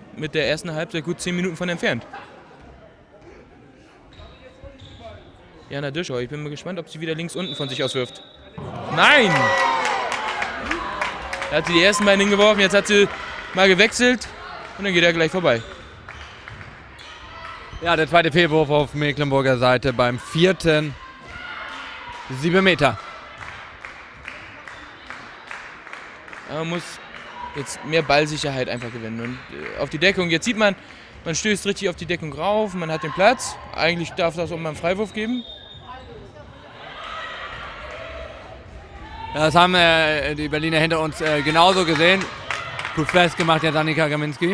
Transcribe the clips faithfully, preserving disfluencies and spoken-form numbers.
mit der ersten Halbzeit gut zehn Minuten von entfernt. Jana Dischau, ich bin mal gespannt, ob sie wieder links unten von sich aus wirft. Nein! Da hat sie die ersten beiden hingeworfen, jetzt hat sie mal gewechselt und dann geht er gleich vorbei. Ja, der zweite Fehlwurf auf Mecklenburger Seite beim vierten. Sieben Meter. Man muss jetzt mehr Ballsicherheit einfach gewinnen. Und auf die Deckung, jetzt sieht man, man stößt richtig auf die Deckung rauf, man hat den Platz. Eigentlich darf das auch mal einen Freiwurf geben. Ja, das haben äh, die Berliner hinter uns äh, genauso gesehen. Gut festgemacht jetzt Annika Kaminski.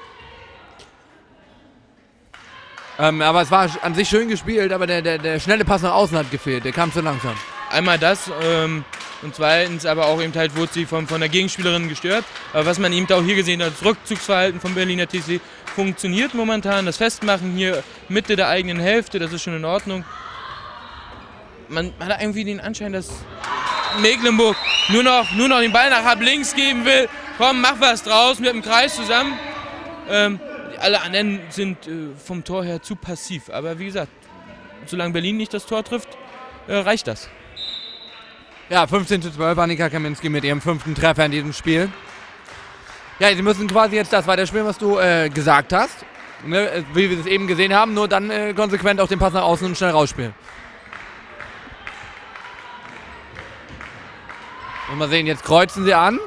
Ähm, aber es war an sich schön gespielt, aber der, der, der schnelle Pass nach außen hat gefehlt, der kam zu langsam. Einmal das ähm, und zweitens aber auch eben halt wurde sie von, von der Gegenspielerin gestört. Aber was man eben auch hier gesehen hat, das Rückzugsverhalten vom Berliner T C funktioniert momentan. Das Festmachen hier Mitte der eigenen Hälfte, das ist schon in Ordnung. Man, man hat irgendwie den Anschein, dass Mecklenburg nur noch, nur noch den Ball nach halb links geben will. Komm, mach was draus mit dem Kreis zusammen. Ähm, alle anderen sind äh, vom Tor her zu passiv. Aber wie gesagt, solange Berlin nicht das Tor trifft, äh, reicht das. Ja, fünfzehn zu zwölf, Annika Kaminski mit ihrem fünften Treffer in diesem Spiel. Ja, sie müssen quasi jetzt das weiterspielen, was du äh, gesagt hast. Ne? Wie wir es eben gesehen haben, nur dann äh, konsequent auch den Pass nach außen und schnell rausspielen. Und mal sehen, jetzt kreuzen sie an.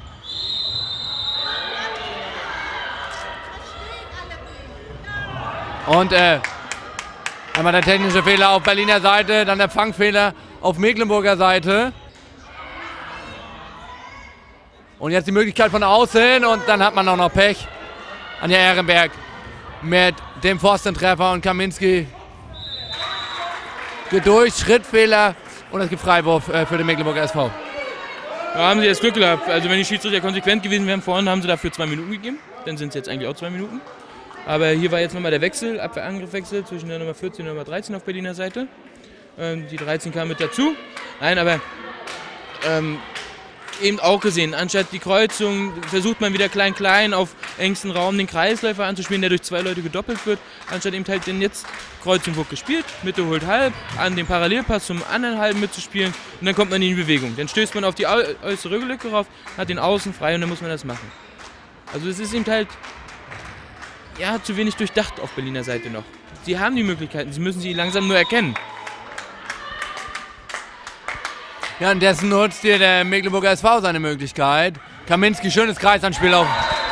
Und äh, einmal der technische Fehler auf Berliner Seite, dann der Fangfehler auf Mecklenburger Seite. Und jetzt die Möglichkeit von außen und dann hat man auch noch Pech. Anja Ehrenberg mit dem Pfostentreffer und Kaminski geht durch, Schrittfehler und es gibt Freiwurf äh, für den Mecklenburger S V. Da haben sie jetzt Glück gehabt. Also wenn die Schiedsrichter konsequent gewesen wären vorhin, haben sie dafür zwei Minuten gegeben. Dann sind es jetzt eigentlich auch zwei Minuten. Aber hier war jetzt nochmal der Wechsel, Abwehrangriffwechsel zwischen der Nummer vierzehn und der Nummer dreizehn auf Berliner Seite. Ähm, die dreizehn kam mit dazu. Nein, aber ähm, eben auch gesehen, anstatt die Kreuzung versucht man wieder klein-klein auf engstem Raum den Kreisläufer anzuspielen, der durch zwei Leute gedoppelt wird. Anstatt eben halt den jetzt Kreuzung wird gespielt, Mitte holt halb, an den Parallelpass zum anderen halben mitzuspielen und dann kommt man in die Bewegung. Dann stößt man auf die äußere Lücke rauf, hat den Außen frei und dann muss man das machen. Also es ist eben halt ja, zu wenig durchdacht auf Berliner Seite noch. Sie haben die Möglichkeiten, sie müssen sie langsam nur erkennen. Ja, und dessen nutzt hier der Mecklenburger S V seine Möglichkeit. Kaminski, schönes Kreisanspiel auf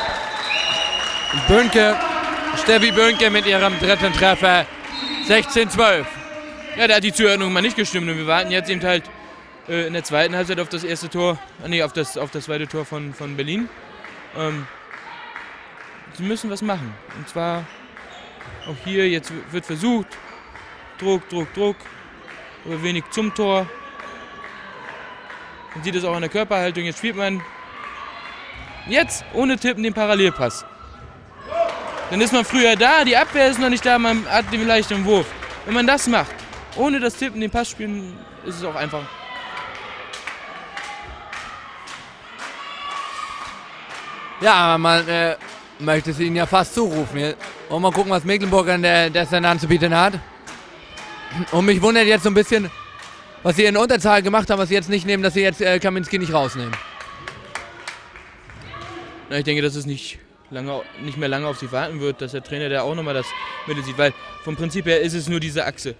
Böhnke. Steffi Böhnke mit ihrem dritten Treffer. sechzehn zwölf. Ja, da hat die Zuordnung mal nicht gestimmt und wir warten jetzt eben halt äh, in der zweiten Halbzeit auf das erste Tor, nee, auf das, auf das zweite Tor von, von Berlin. Ähm, sie müssen was machen. Und zwar auch hier, jetzt wird versucht, Druck, Druck, Druck, aber wenig zum Tor. Man sieht es auch an der Körperhaltung, jetzt spielt man jetzt ohne Tippen den Parallelpass. Dann ist man früher da, die Abwehr ist noch nicht da, man hat den leichten Wurf. Wenn man das macht, ohne das Tippen den Pass spielen, ist es auch einfach. Ja, man äh, möchte es ihnen ja fast zurufen. Und mal gucken, was Mecklenburg an der, der dann anzubieten hat. Und mich wundert jetzt so ein bisschen, was sie in Unterzahl gemacht haben, was sie jetzt nicht nehmen, dass sie jetzt äh, Kaminski nicht rausnehmen. Na, ich denke, dass es nicht, lange, nicht mehr lange auf sie warten wird, dass der Trainer da auch nochmal das Mitte sieht, weil vom Prinzip her ist es nur diese Achse.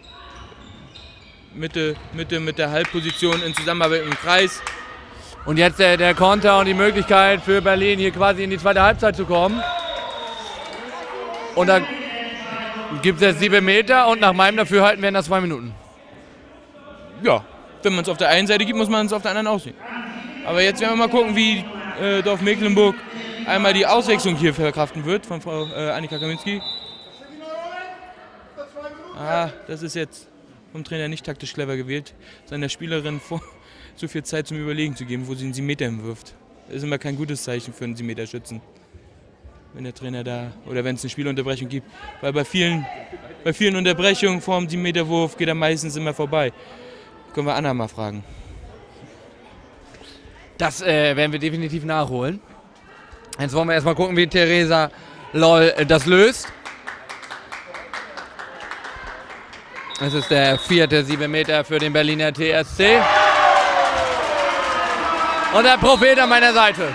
Mitte, Mitte mit der Halbposition in Zusammenarbeit im Kreis. Und jetzt der, der Konter und die Möglichkeit für Berlin hier quasi in die zweite Halbzeit zu kommen. Und da gibt es jetzt sieben Meter und nach meinem Dafürhalten werden das zwei Minuten. Ja, wenn man es auf der einen Seite gibt, muss man es auf der anderen aussehen. Aber jetzt werden wir mal gucken, wie äh, Dorf Mecklenburg einmal die Auswechslung hier verkraften wird von Frau äh, Annika Kaminski. Ah, das ist jetzt vom Trainer nicht taktisch clever gewählt, seiner Spielerin vor, so viel Zeit zum Überlegen zu geben, wo sie einen sieben Meter hinwirft. Das ist immer kein gutes Zeichen für einen sieben Meter Schützen, wenn der Trainer da, oder wenn es eine Spielunterbrechung gibt. Weil bei vielen, bei vielen Unterbrechungen vor dem sieben Meter Wurf geht er meistens immer vorbei. Können wir Anna mal fragen. Das äh, werden wir definitiv nachholen. Jetzt wollen wir erstmal gucken, wie Theresa Loll das löst. Es ist der vierte sieben Meter für den Berliner T S C. Und der Prophet an meiner Seite.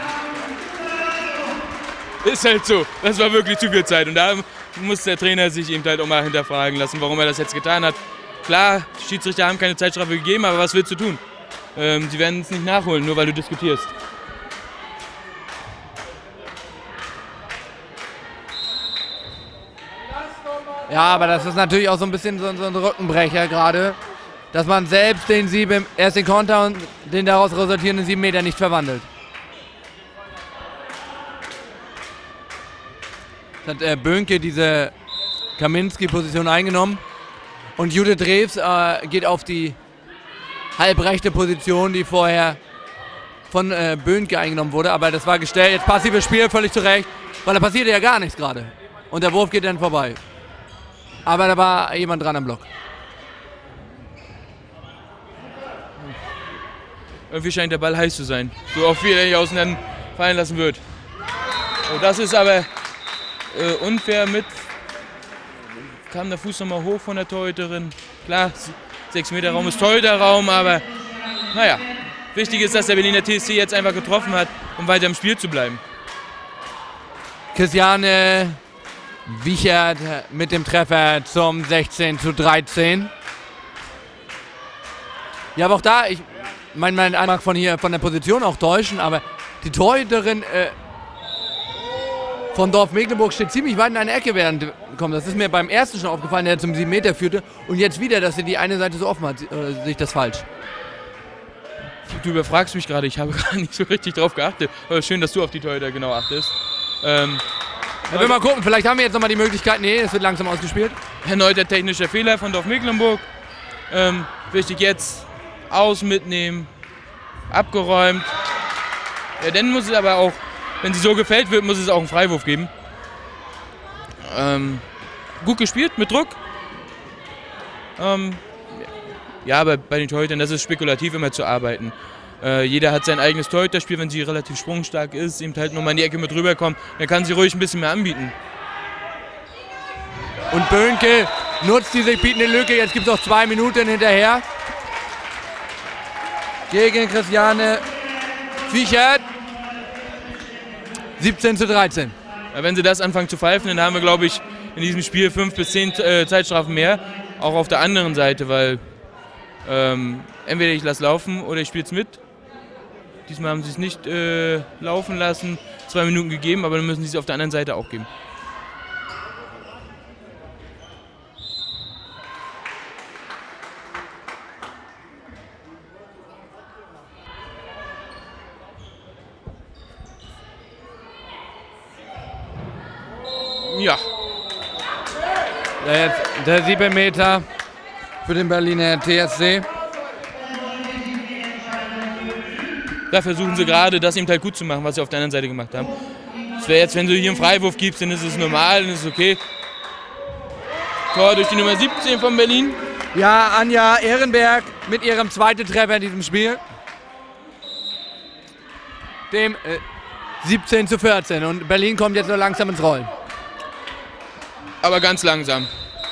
Ist halt so. Das war wirklich zu viel Zeit. Und da muss der Trainer sich eben halt auch mal hinterfragen lassen, warum er das jetzt getan hat. Klar, die Schiedsrichter haben keine Zeitstrafe gegeben, aber was willst du tun? Ähm, sie werden es nicht nachholen, nur weil du diskutierst. Ja, aber das ist natürlich auch so ein bisschen so, so ein Rückenbrecher gerade, dass man selbst den sieben, erst den Konter und den daraus resultierenden sieben Meter nicht verwandelt. Jetzt hat äh, Böhnke diese Kaminski-Position eingenommen und Judith Drews äh, geht auf die halbrechte Position, die vorher von äh, Böhnke eingenommen wurde, aber das war gestellt. Jetzt passives Spiel, völlig zu Recht, weil da passierte ja gar nichts gerade. Und der Wurf geht dann vorbei. Aber da war jemand dran am Block. Irgendwie scheint der Ball heiß zu sein. So oft wie er nicht außen fallen lassen wird. Oh, das ist aber äh, unfair mit. Kam der Fuß nochmal hoch von der Torhüterin. Klar, sechs Meter Raum ist Torhüterraum, aber naja. Wichtig ist, dass der Berliner T S C jetzt einfach getroffen hat, um weiter im Spiel zu bleiben. Christiane Wiechert mit dem Treffer zum sechzehn zu dreizehn. Ja, aber auch da, ich meine, mein Eindruck von hier, von der Position auch täuschen, aber die Torhüterin äh, von Dorf Mecklenburg steht ziemlich weit in eine Ecke während kommt. Das ist mir beim ersten schon aufgefallen, der zum sieben Meter führte. Und jetzt wieder, dass sie die eine Seite so offen hat. Oder sehe ich das falsch? Du überfragst mich gerade, ich habe gar nicht so richtig drauf geachtet. Aber schön, dass du auf die Torhüter genau achtest. Ähm, Ja, wir mal gucken, vielleicht haben wir jetzt nochmal die Möglichkeit. Nee, es wird langsam ausgespielt. Erneuter technischer Fehler von Dorf Mecklenburg. Ähm, wichtig jetzt, aus mitnehmen, abgeräumt. Ja, dann muss es aber auch, wenn sie so gefällt wird, muss es auch einen Freiwurf geben. Ähm, gut gespielt, mit Druck. Ähm, ja, aber bei den Torhütern, das ist spekulativ immer zu arbeiten. Äh, jeder hat sein eigenes Torhüterspiel, wenn sie relativ sprungstark ist, eben halt nochmal in die Ecke mit rüberkommt, dann kann sie ruhig ein bisschen mehr anbieten. Und Böhnke nutzt die sich bietende Lücke, jetzt gibt es noch zwei Minuten hinterher. Gegen Christiane Wiechert. siebzehn zu dreizehn. Ja, wenn sie das anfangen zu pfeifen, dann haben wir, glaube ich, in diesem Spiel fünf bis zehn äh, Zeitstrafen mehr. Auch auf der anderen Seite, weil ähm, entweder ich lasse laufen oder ich spiele es mit. Diesmal haben sie es nicht äh, laufen lassen, zwei Minuten gegeben, aber dann müssen sie es auf der anderen Seite auch geben. Ja. Der, jetzt, der sieben Meter für den Berliner T S C. Da versuchen sie gerade, das eben halt gut zu machen, was sie auf der anderen Seite gemacht haben. Das wäre jetzt, wenn du hier einen Freiwurf gibst, dann ist es normal, dann ist es okay. Tor durch die Nummer siebzehn von Berlin. Ja, Anja Ehrenberg mit ihrem zweiten Treffer in diesem Spiel. Dem äh, siebzehn zu vierzehn. Und Berlin kommt jetzt so langsam ins Rollen. Aber ganz langsam.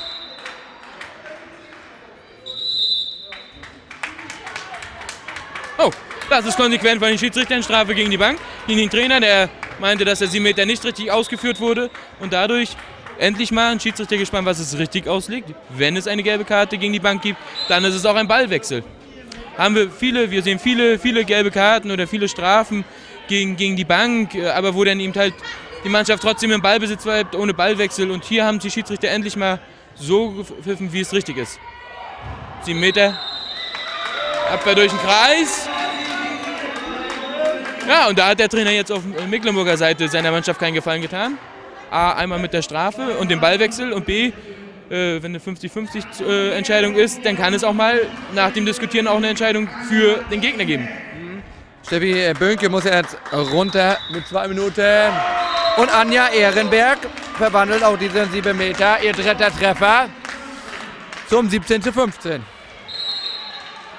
Oh, das ist konsequent von den Schiedsrichtern. Strafe gegen die Bank, gegen den Trainer, der meinte, dass der sieben Meter nicht richtig ausgeführt wurde. Und dadurch endlich mal ein Schiedsrichter gespannt, was es richtig auslegt. Wenn es eine gelbe Karte gegen die Bank gibt, dann ist es auch ein Ballwechsel. Haben wir viele, wir sehen viele, viele gelbe Karten oder viele Strafen gegen, gegen die Bank, aber wo dann eben halt die Mannschaft trotzdem im Ballbesitz bleibt, ohne Ballwechsel. Und hier haben die Schiedsrichter endlich mal so gepfiffen, wie es richtig ist. Sieben Meter, Abwehr durch den Kreis. Ja, und da hat der Trainer jetzt auf Mecklenburger Seite seiner Mannschaft keinen Gefallen getan. A, einmal mit der Strafe und dem Ballwechsel und B, äh, wenn eine fünfzig fünfzig äh, Entscheidung ist, dann kann es auch mal nach dem Diskutieren auch eine Entscheidung für den Gegner geben. Steffi Böhnke muss jetzt runter mit zwei Minuten. Und Anja Ehrenberg verwandelt auch diesen sieben Meter, ihr dritter Treffer zum siebzehn zu fünfzehn.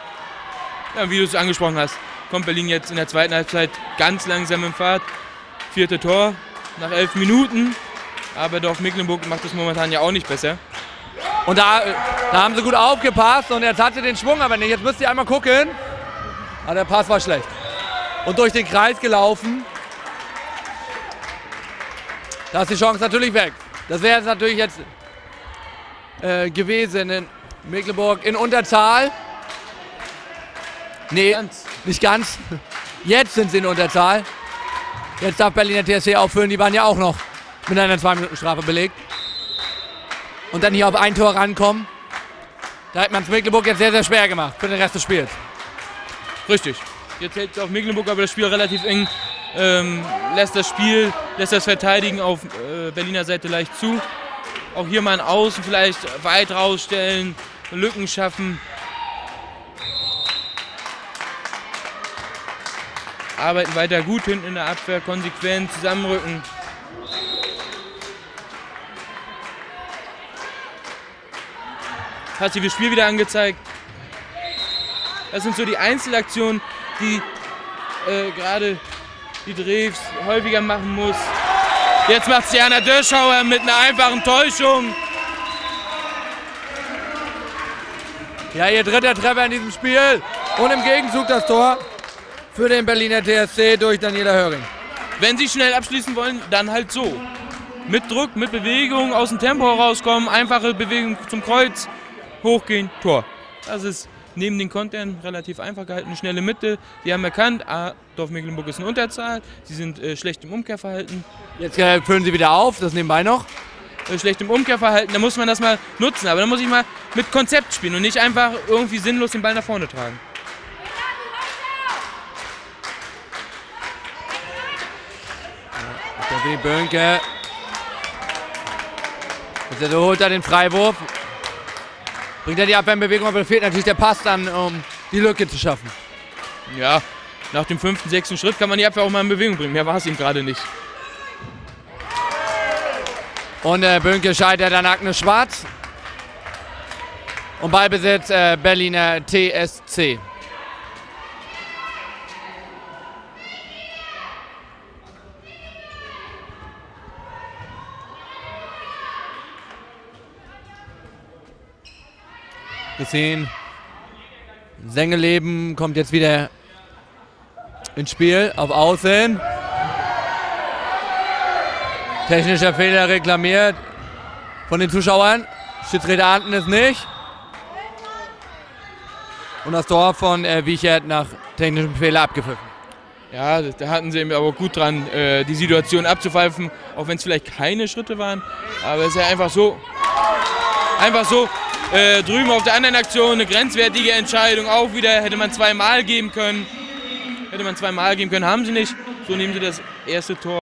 Ja, wie du es angesprochen hast, kommt Berlin jetzt in der zweiten Halbzeit ganz langsam in Fahrt. Vierte Tor nach elf Minuten. Aber Dorf Mecklenburg macht das momentan ja auch nicht besser. Und da, da haben sie gut aufgepasst und jetzt hat sie den Schwung aber nicht. Jetzt müsst ihr einmal gucken. Aber der Pass war schlecht. Und durch den Kreis gelaufen. Da ist die Chance natürlich weg. Das wäre jetzt natürlich jetzt äh, gewesen in Mecklenburg in Unterzahl. Nee, Ganz. nicht ganz. Jetzt sind sie in Unterzahl. Jetzt darf Berliner T S C aufführen. Die waren ja auch noch mit einer zwei Minuten Strafe belegt. Und dann hier auf ein Tor rankommen. Da hat man es Mecklenburg jetzt sehr, sehr schwer gemacht für den Rest des Spiels. Richtig. Jetzt hält auf Mecklenburg aber das Spiel relativ eng. Ähm, lässt das Spiel, lässt das Verteidigen auf äh, Berliner Seite leicht zu. Auch hier mal ein Außen vielleicht weit rausstellen, Lücken schaffen. Arbeiten weiter gut hinten in der Abwehr, konsequent zusammenrücken. Passives Spiel wieder angezeigt. Das sind so die Einzelaktionen, die äh, gerade die Drews häufiger machen muss. Jetzt macht es Jana Dörschauer mit einer einfachen Täuschung. Ja, ihr dritter Treffer in diesem Spiel. Und im Gegenzug das Tor für den Berliner T S C durch Daniela Höring. Wenn sie schnell abschließen wollen, dann halt so. Mit Druck, mit Bewegung, aus dem Tempo rauskommen, einfache Bewegung zum Kreuz, hochgehen, Tor. Das ist neben den Kontern relativ einfach gehalten, eine schnelle Mitte. Sie haben erkannt, ah, Dorf Mecklenburg ist in Unterzahl, sie sind äh, schlecht im Umkehrverhalten. Jetzt äh, füllen sie wieder auf, das nebenbei noch. Äh, schlecht im Umkehrverhalten, da muss man das mal nutzen. Aber da muss ich mal mit Konzept spielen und nicht einfach irgendwie sinnlos den Ball nach vorne tragen. Der Bönke. Jetzt holt er den Freiwurf. Bringt er die Abwehr in Bewegung, aber fehlt natürlich der Pass dann, um die Lücke zu schaffen. Ja, nach dem fünften, sechsten Schritt kann man die Abwehr auch mal in Bewegung bringen. Mehr war es ihm gerade nicht. Und der Bönke scheitert an Agnes Schwarz. Und Ballbesitz äh, Berliner T S C. Gesehen. Sengeleben kommt jetzt wieder ins Spiel auf Außen. Technischer Fehler reklamiert von den Zuschauern. Schiedsrichter ahnten es nicht. Und das Tor von äh, Wiechert nach technischem Fehler abgepfiffen. Ja, da hatten sie eben aber gut dran, äh, die Situation abzupfeifen, auch wenn es vielleicht keine Schritte waren. Aber es ist ja einfach so, einfach so. Äh, drüben auf der anderen Aktion eine grenzwertige Entscheidung, auch wieder hätte man zweimal geben können. Hätte man zweimal geben können, haben sie nicht. So nehmen sie das erste Tor.